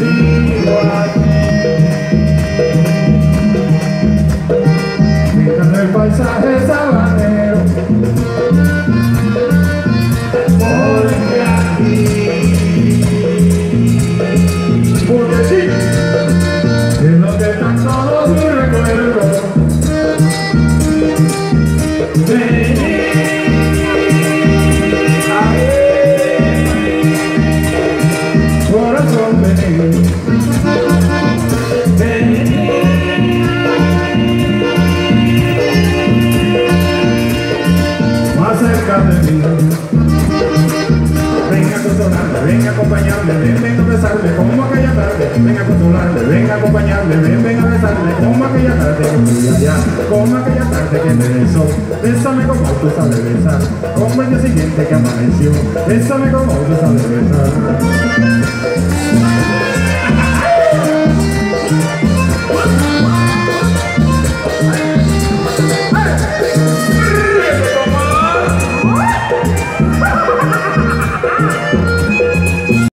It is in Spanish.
contigo aquí. Pintando el paisaje sabanero, porque aquí, porque sí, es donde están todos mis recuerdos. Vení, corazón, vení, vení, más cerca de mí. Venga a consolarme, venga a acompañarme, ven a besarme como aquella tarde. Venga a consolarme, venga a acompañarme, ven a besarme como aquella tarde que fui allá, como aquella tarde que me besó. Bésame como tú sabes besar, como el día siguiente que amaneció. Bésame como tú sabes besar.